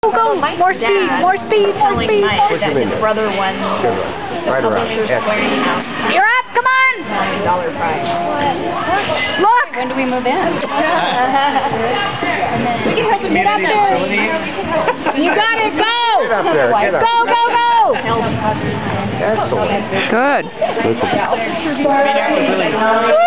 Go! More speed! More speed! More speed! What's your name? His brother won. Right around. You're up! Come on! $1 prize. Look! When do we move in? We can help him get up there. You got it! Go! Get up there. Get up. Go! Go! Go! Excellent. Good. Listen. Woo!